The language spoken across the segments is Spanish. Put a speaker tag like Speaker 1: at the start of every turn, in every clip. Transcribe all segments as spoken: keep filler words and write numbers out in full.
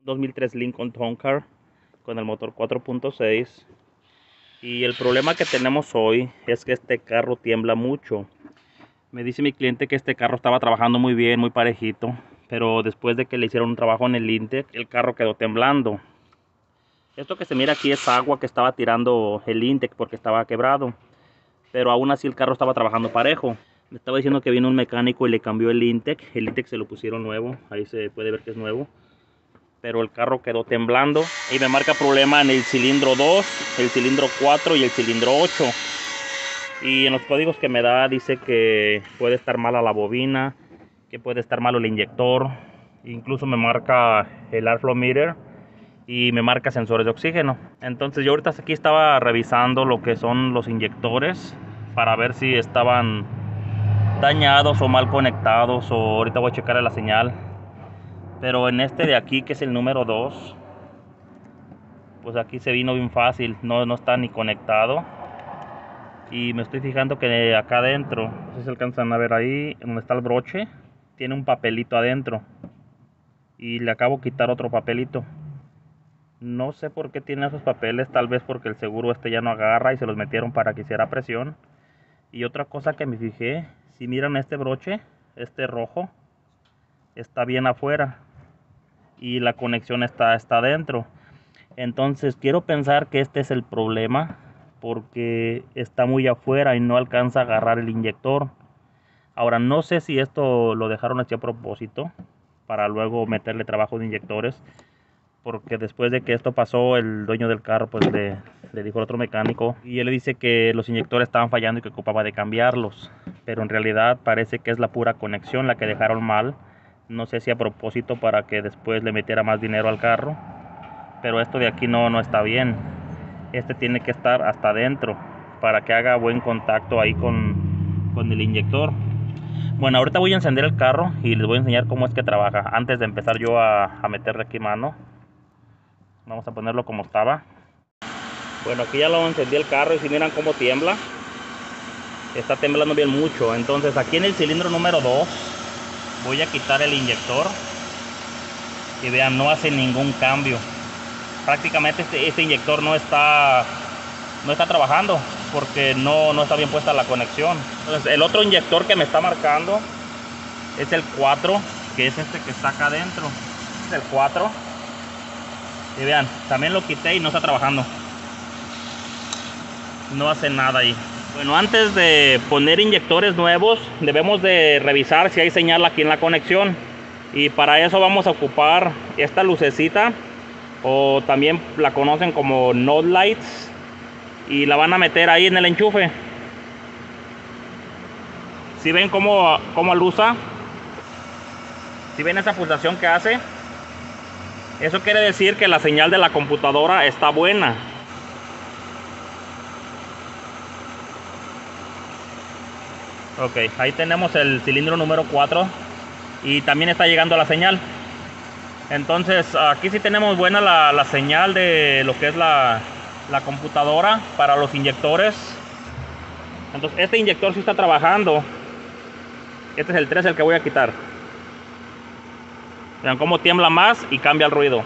Speaker 1: dos mil tres Lincoln Town Car con el motor cuatro punto seis. Y el problema que tenemos hoy es que este carro tiembla mucho. Me dice mi cliente que este carro estaba trabajando muy bien, muy parejito, pero después de que le hicieron un trabajo en el Intec, el carro quedó temblando. Esto que se mira aquí es agua que estaba tirando el Intec porque estaba quebrado, pero aún así el carro estaba trabajando parejo. Me estaba diciendo que vino un mecánico y le cambió el Intec. El Intec se lo pusieron nuevo, ahí se puede ver que es nuevo, pero el carro quedó temblando y me marca problema en el cilindro dos, el cilindro cuatro y el cilindro ocho. Y en los códigos que me da dice que puede estar mala la bobina, que puede estar malo el inyector, incluso me marca el airflow meter y me marca sensores de oxígeno. Entonces yo ahorita aquí estaba revisando lo que son los inyectores para ver si estaban dañados o mal conectados, o ahorita voy a checar la señal. Pero en este de aquí, que es el número dos, pues aquí se vino bien fácil, no, no está ni conectado. Y me estoy fijando que acá adentro, no sé si alcanzan a ver ahí, donde está el broche, tiene un papelito adentro. Y le acabo de quitar otro papelito. No sé por qué tiene esos papeles, tal vez porque el seguro este ya no agarra y se los metieron para que hiciera presión. Y otra cosa que me fijé, si miran este broche, este rojo, está bien afuera. Y la conexión está, está adentro. Entonces quiero pensar que este es el problema, porque está muy afuera y no alcanza a agarrar el inyector. Ahora no sé si esto lo dejaron así a propósito para luego meterle trabajo de inyectores, porque después de que esto pasó, el dueño del carro pues le, le dijo al otro mecánico y él le dice que los inyectores estaban fallando y que ocupaba de cambiarlos, pero en realidad parece que es la pura conexión la que dejaron mal. No sé si a propósito para que después le metiera más dinero al carro, pero esto de aquí no, no está bien. Este tiene que estar hasta adentro para que haga buen contacto ahí con, con el inyector. Bueno, ahorita voy a encender el carro y les voy a enseñar cómo es que trabaja. Antes de empezar yo a, a meterle aquí mano, vamos a ponerlo como estaba. Bueno, aquí ya lo encendí el carro y si miran cómo tiembla, está temblando bien mucho. Entonces aquí en el cilindro número dos voy a quitar el inyector y vean, no hace ningún cambio. Prácticamente este, este inyector no está no está trabajando porque no, no está bien puesta la conexión. Entonces el otro inyector que me está marcando es el cuatro, que es este que está acá adentro. Es el cuatro. Y vean, también lo quité y no está trabajando. No hace nada ahí. Bueno, antes de poner inyectores nuevos, debemos de revisar si hay señal aquí en la conexión. Y para eso vamos a ocupar esta lucecita, o también la conocen como node lights, y la van a meter ahí en el enchufe. Si ven cómo, cómo alusa, si ven esa pulsación que hace, eso quiere decir que la señal de la computadora está buena. Ok, ahí tenemos el cilindro número cuatro y también está llegando la señal. Entonces aquí sí tenemos buena la, la señal de lo que es la, la computadora para los inyectores. Entonces este inyector sí está trabajando. Este es el tres, el que voy a quitar. Vean cómo tiembla más y cambia el ruido.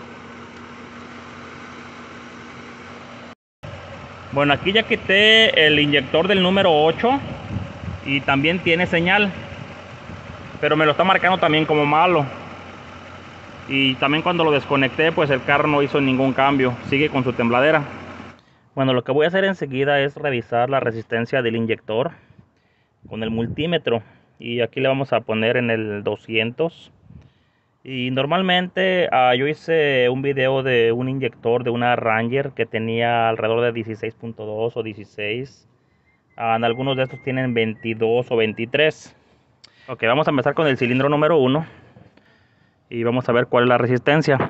Speaker 1: Bueno, aquí ya quité el inyector del número ocho y también tiene señal, pero me lo está marcando también como malo. Y también cuando lo desconecté, pues el carro no hizo ningún cambio, sigue con su tembladera. Bueno, lo que voy a hacer enseguida es revisar la resistencia del inyector con el multímetro, y aquí le vamos a poner en el doscientos. Y normalmente uh, yo hice un video de un inyector de una Ranger que tenía alrededor de dieciséis punto dos o dieciséis. Uh, en algunos de estos tienen veintidós o veintitrés. Ok, vamos a empezar con el cilindro número uno y vamos a ver cuál es la resistencia.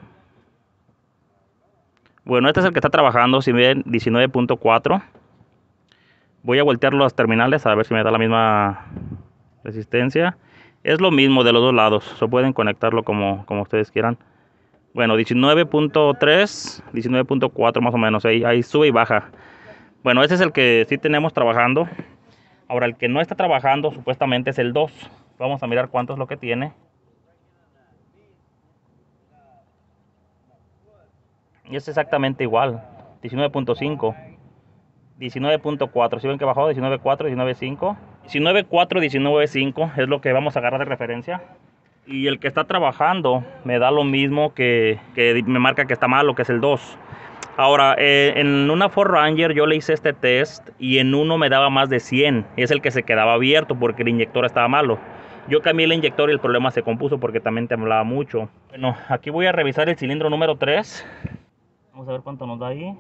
Speaker 1: Bueno, este es el que está trabajando, si ven, diecinueve punto cuatro. Voy a voltear los terminales a ver si me da la misma resistencia. Es lo mismo de los dos lados, so pueden conectarlo como, como ustedes quieran. Bueno, diecinueve punto tres, diecinueve punto cuatro más o menos, ahí, ahí sube y baja. Bueno, ese es el que sí tenemos trabajando. Ahora el que no está trabajando supuestamente es el dos. Vamos a mirar cuánto es lo que tiene. Y es exactamente igual, diecinueve punto cinco, diecinueve punto cuatro, si ven que bajó diecinueve punto cuatro, diecinueve punto cinco, diecinueve punto cuatro, diecinueve punto cinco es lo que vamos a agarrar de referencia. Y el que está trabajando me da lo mismo que, que me marca que está malo, que es el dos. Ahora, eh, en una Ford Ranger yo le hice este test y en uno me daba más de cien. Es el que se quedaba abierto porque el inyector estaba malo. Yo cambié el inyector y el problema se compuso porque también temblaba mucho. Bueno, aquí voy a revisar el cilindro número tres. Vamos a ver cuánto nos da ahí.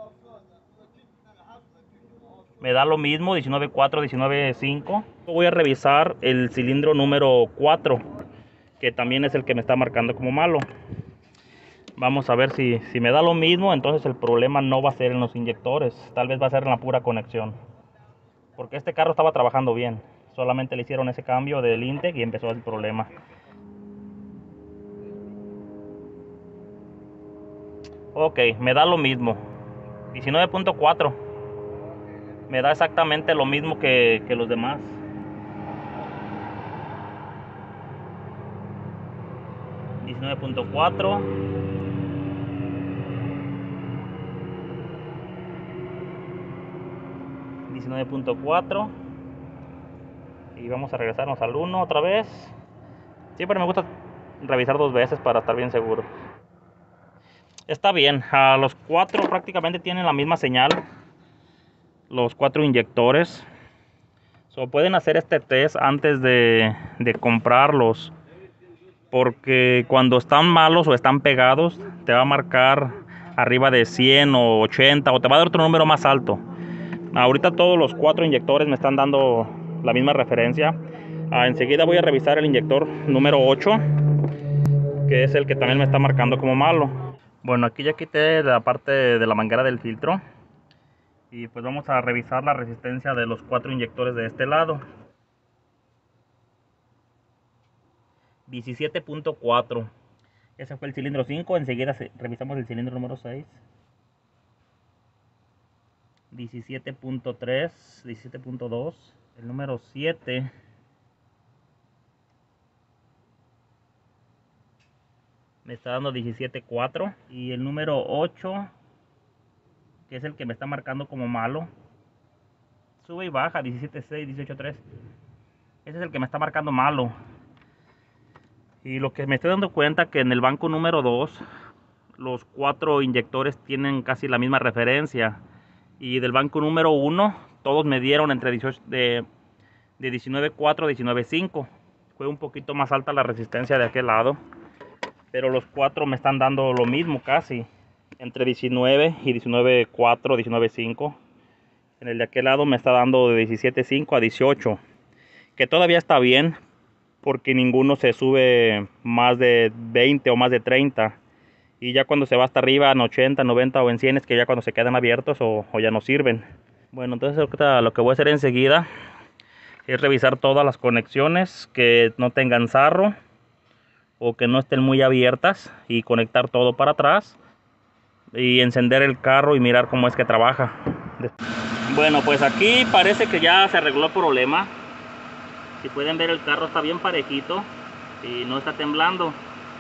Speaker 1: Me da lo mismo, diecinueve punto cuatro, diecinueve punto cinco. Voy a revisar el cilindro número cuatro, que también es el que me está marcando como malo. Vamos a ver si, si me da lo mismo, entonces el problema no va a ser en los inyectores, tal vez va a ser en la pura conexión. Porque este carro estaba trabajando bien, solamente le hicieron ese cambio del intake y empezó el problema. Ok, me da lo mismo, diecinueve punto cuatro. Me da exactamente lo mismo que, que los demás. diecinueve punto cuatro. diecinueve punto cuatro. Y vamos a regresarnos al uno otra vez. Siempre me gusta revisar dos veces para estar bien seguro. Está bien, a los cuatro prácticamente tienen la misma señal. Los cuatro inyectores. So, pueden hacer este test antes de, de comprarlos. Porque cuando están malos o están pegados, te va a marcar arriba de cien o ochenta o te va a dar otro número más alto. Ahorita todos los cuatro inyectores me están dando la misma referencia. Ah, enseguida voy a revisar el inyector número ocho, que es el que también me está marcando como malo. Bueno, aquí ya quité la parte de la manguera del filtro. Y pues vamos a revisar la resistencia de los cuatro inyectores de este lado. diecisiete punto cuatro. Ese fue el cilindro cinco. Enseguida revisamos el cilindro número seis. diecisiete punto tres, diecisiete punto dos. El número siete. Me está dando diecisiete punto cuatro. Y el número ocho, que es el que me está marcando como malo, sube y baja, diecisiete punto seis, dieciocho punto tres. Ese es el que me está marcando malo. Y lo que me estoy dando cuenta que en el banco número dos, los cuatro inyectores tienen casi la misma referencia. Y del banco número uno, todos me dieron entre dieciocho, de, de diecinueve punto cuatro a diecinueve punto cinco. Fue un poquito más alta la resistencia de aquel lado. Pero los cuatro me están dando lo mismo casi. Entre diecinueve y diecinueve punto cuatro, diecinueve punto cinco. En el de aquel lado me está dando de diecisiete punto cinco a dieciocho. Que todavía está bien, porque ninguno se sube más de veinte o más de treinta. Y ya cuando se va hasta arriba en ochenta, noventa o en cien es que ya cuando se quedan abiertos o, o ya no sirven. Bueno, entonces lo que voy a hacer enseguida es revisar todas las conexiones que no tengan sarro o que no estén muy abiertas y conectar todo para atrás y encender el carro y mirar cómo es que trabaja. Bueno, pues aquí parece que ya se arregló el problema. Si pueden ver, el carro está bien parejito y no está temblando.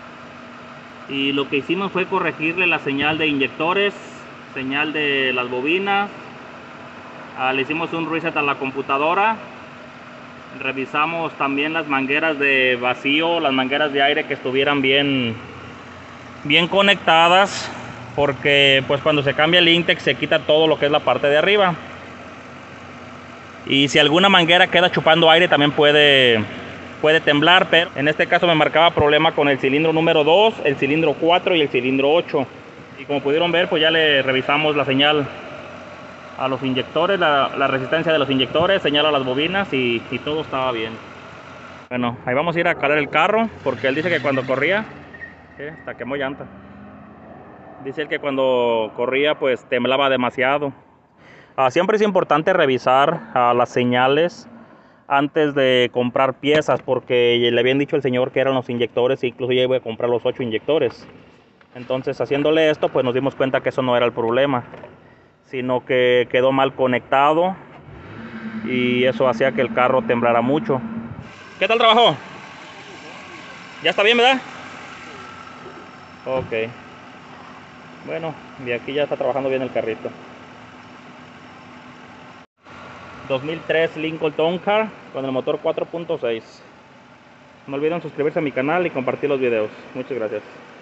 Speaker 1: Y lo que hicimos fue corregirle la señal de inyectores, señal de las bobinas. Ah, le hicimos un reset a la computadora. Revisamos también las mangueras de vacío, las mangueras de aire que estuvieran bien, bien conectadas, porque pues cuando se cambia el intake se quita todo lo que es la parte de arriba. Y si alguna manguera queda chupando aire también puede, puede temblar, pero en este caso me marcaba problema con el cilindro número dos, el cilindro cuatro y el cilindro ocho. Y como pudieron ver, pues ya le revisamos la señal a los inyectores, la, la resistencia de los inyectores, señal a las bobinas y, y todo estaba bien. Bueno, ahí vamos a ir a calar el carro, porque él dice que cuando corría, ¿eh? Hasta quemó llanta. Dice él que cuando corría pues temblaba demasiado. Ah, siempre es importante revisar ah, las señales antes de comprar piezas, porque le habían dicho al señor que eran los inyectores e incluso ya iba a comprar los ocho inyectores. Entonces, haciéndole esto, pues nos dimos cuenta que eso no era el problema, sino que quedó mal conectado y eso hacía que el carro temblara mucho. ¿Qué tal trabajo? ¿Ya está bien, verdad? Ok. Bueno, y aquí ya está trabajando bien el carrito. dos mil tres Lincoln Town Car con el motor cuatro punto seis. No olviden suscribirse a mi canal y compartir los videos. Muchas gracias.